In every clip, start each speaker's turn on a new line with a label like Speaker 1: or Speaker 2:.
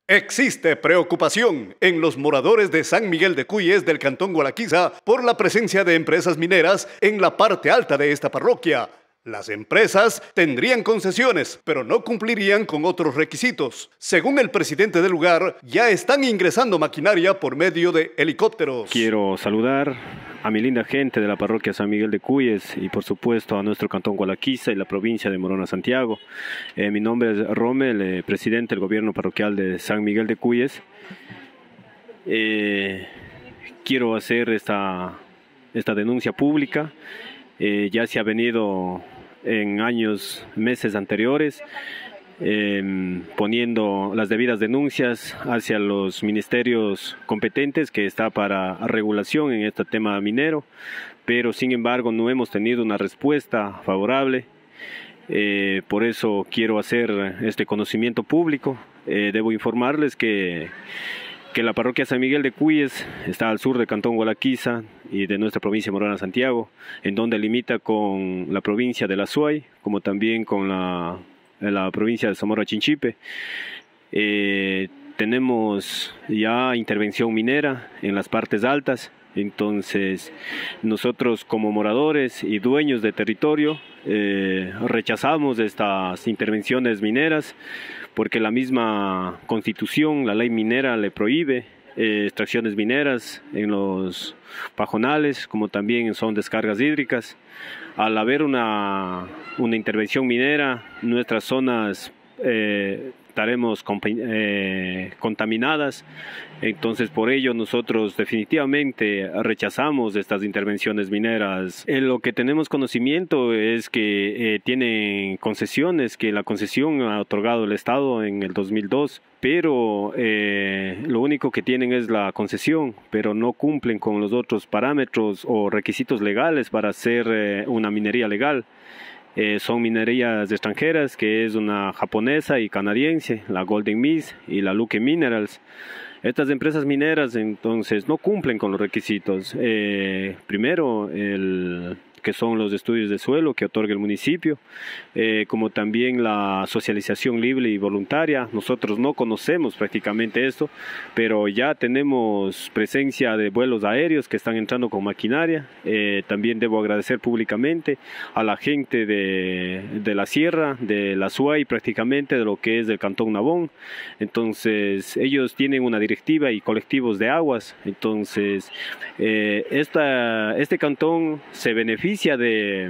Speaker 1: Existe preocupación en los moradores de San Miguel de Cuyes del cantón Gualaquiza por la presencia de empresas mineras en la parte alta de esta parroquia. Las empresas tendrían concesiones, pero no cumplirían con otros requisitos. Según el presidente del lugar, ya están ingresando maquinaria por medio de helicópteros.
Speaker 2: Quiero saludar a mi linda gente de la parroquia San Miguel de Cuyes y por supuesto a nuestro cantón Gualaquiza y la provincia de Morona Santiago. Mi nombre es Rommel, presidente del gobierno parroquial de San Miguel de Cuyes. Quiero hacer esta denuncia pública. Ya se ha venido en meses anteriores, poniendo las debidas denuncias hacia los ministerios competentes que está para regulación en este tema minero, pero sin embargo no hemos tenido una respuesta favorable. Por eso quiero hacer este conocimiento público. Debo informarles que la parroquia San Miguel de Cuyes está al sur del cantón Gualaquiza y de nuestra provincia de Morona Santiago, en donde limita con la provincia de La Suay, como también con la provincia de Zamora Chinchipe. Tenemos ya intervención minera en las partes altas. Entonces nosotros como moradores y dueños de territorio rechazamos estas intervenciones mineras porque la misma Constitución, la ley minera le prohíbe extracciones mineras en los pajonales, como también son descargas hídricas. Al haber una intervención minera, nuestras zonas estaremos contaminadas. Entonces por ello nosotros definitivamente rechazamos estas intervenciones mineras. Lo que tenemos conocimiento es que tienen concesiones, que la concesión ha otorgado el Estado en el 2002, pero lo único que tienen es la concesión, pero no cumplen con los otros parámetros o requisitos legales para hacer una minería legal. Son minerías extranjeras, que es una japonesa y canadiense, la Golden Mist y la Luke Minerals. Estas empresas mineras entonces no cumplen con los requisitos. Primero, que son los estudios de suelo que otorga el municipio, como también la socialización libre y voluntaria. Nosotros no conocemos prácticamente esto, pero ya tenemos presencia de vuelos aéreos que están entrando con maquinaria. También debo agradecer públicamente a la gente de la sierra, de la SUAY prácticamente, de lo que es del Cantón Nabón. Entonces ellos tienen una directiva y colectivos de aguas. Entonces este cantón se beneficia de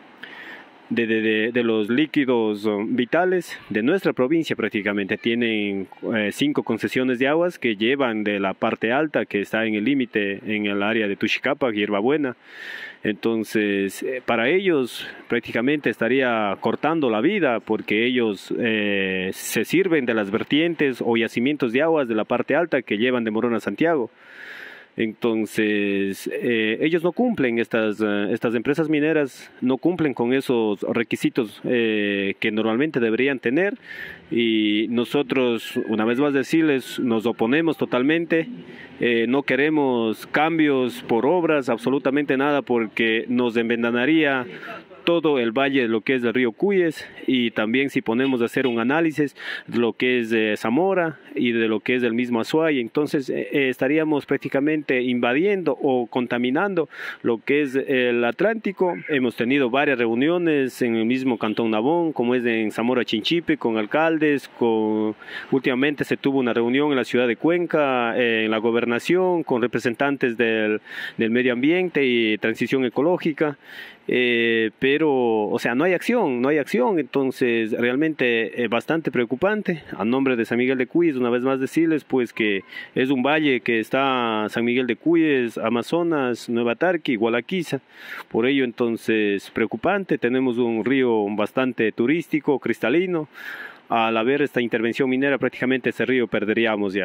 Speaker 2: los líquidos vitales de nuestra provincia. Prácticamente tienen 5 concesiones de aguas que llevan de la parte alta, que está en el límite en el área de Tuxicapa, Hierbabuena. Entonces para ellos prácticamente estaría cortando la vida, porque ellos se sirven de las vertientes o yacimientos de aguas de la parte alta que llevan de Morona a Santiago. Entonces ellos no cumplen, estas empresas mineras no cumplen con esos requisitos que normalmente deberían tener, y nosotros, una vez más decirles, nos oponemos totalmente. No queremos cambios por obras, absolutamente nada, porque nos envenenaría todo el valle de lo que es el río Cuyes, y también si ponemos a hacer un análisis de lo que es Zamora y de lo que es el mismo Azuay, entonces estaríamos prácticamente invadiendo o contaminando lo que es el Atlántico. Hemos tenido varias reuniones en el mismo Cantón Nabón, como es en Zamora Chinchipe, con alcaldes, últimamente se tuvo una reunión en la ciudad de Cuenca, en la gobernación, con representantes del medio ambiente y transición ecológica. Pero, o sea, no hay acción, entonces realmente bastante preocupante. A nombre de San Miguel de Cuyes, una vez más decirles pues que es un valle que está San Miguel de Cuyes, Amazonas, Nueva Tarqui, Gualaquiza. Por ello entonces preocupante. Tenemos un río bastante turístico, cristalino. Al haber esta intervención minera, prácticamente ese río perderíamos ya.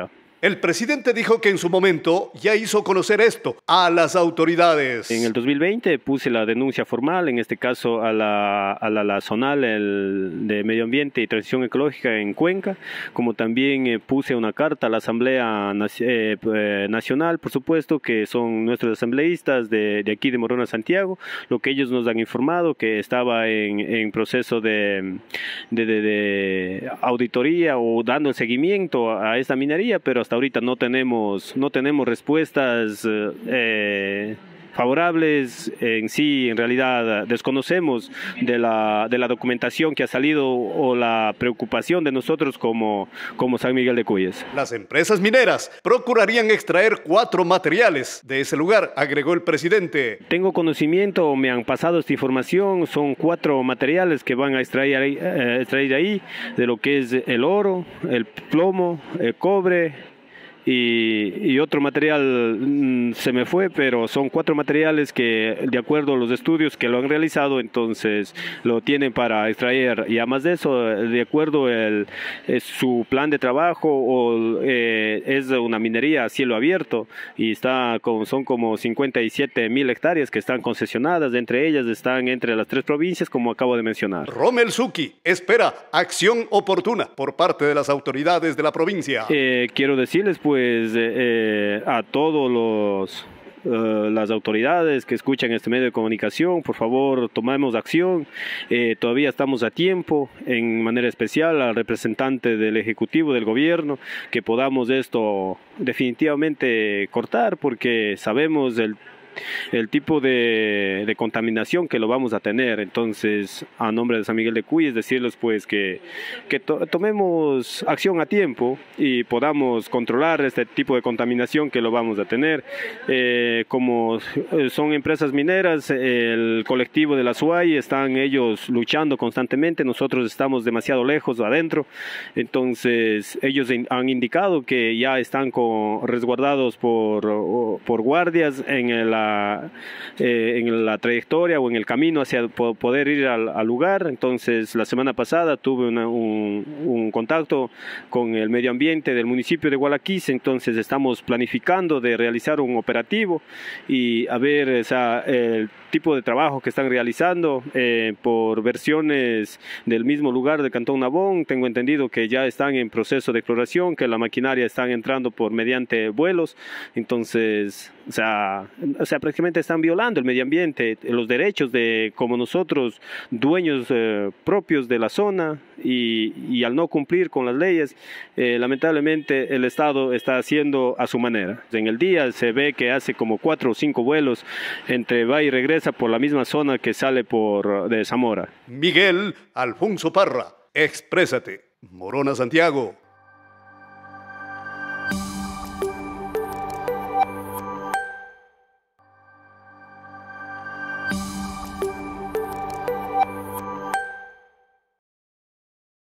Speaker 1: El presidente dijo que en su momento ya hizo conocer esto a las autoridades.
Speaker 2: En el 2020 puse la denuncia formal, en este caso a la zonal de Medio Ambiente y Transición Ecológica en Cuenca, como también puse una carta a la Asamblea Nacional, por supuesto, que son nuestros asambleístas de aquí de Morona, Santiago, lo que ellos nos han informado, que estaba en proceso de auditoría o dando el seguimiento a esta minería, pero hasta ahorita no tenemos respuestas favorables. En sí, en realidad desconocemos de la documentación que ha salido o la preocupación de nosotros como San Miguel de Cuyes.
Speaker 1: Las empresas mineras procurarían extraer 4 materiales de ese lugar, agregó el presidente.
Speaker 2: Tengo conocimiento, me han pasado esta información, son 4 materiales que van a extraer ahí, de lo que es el oro, el plomo, el cobre, y otro material se me fue, pero son 4 materiales que, de acuerdo a los estudios que lo han realizado, entonces lo tienen para extraer. Y además de eso, de acuerdo su plan de trabajo, es una minería a cielo abierto y son como 57.000 hectáreas que están concesionadas. Entre ellas están entre las 3 provincias, como acabo de mencionar.
Speaker 1: Rommel Zucchi espera acción oportuna por parte de las autoridades de la provincia.
Speaker 2: Quiero decirles, pues, a todos las autoridades que escuchan este medio de comunicación, por favor, tomemos acción. Todavía estamos a tiempo, en manera especial al representante del Ejecutivo, del Gobierno, que podamos esto definitivamente cortar, porque sabemos el tipo de contaminación que lo vamos a tener. Entonces, a nombre de San Miguel de Cuyes, decirles pues que tomemos acción a tiempo y podamos controlar este tipo de contaminación que lo vamos a tener. Como son empresas mineras, el colectivo de la SUAY están ellos luchando constantemente, nosotros estamos demasiado lejos adentro, entonces ellos han indicado que ya están resguardados por guardias en la trayectoria o en el camino hacia poder ir al lugar. Entonces, la semana pasada tuve un contacto con el medio ambiente del municipio de Gualaquiza. Entonces, estamos planificando de realizar un operativo y a ver el tipo de trabajo que están realizando por versiones del mismo lugar del Cantón Nabón. Tengo entendido que ya están en proceso de exploración, que la maquinaria están entrando mediante vuelos. Entonces, o sea, prácticamente están violando el medio ambiente, los derechos como nosotros, dueños propios de la zona, y al no cumplir con las leyes, lamentablemente el Estado está haciendo a su manera. En el día se ve que hace como 4 o 5 vuelos entre va y regresa por la misma zona que sale de Zamora.
Speaker 1: Miguel Alfonso Parra, exprésate. Morona, Santiago.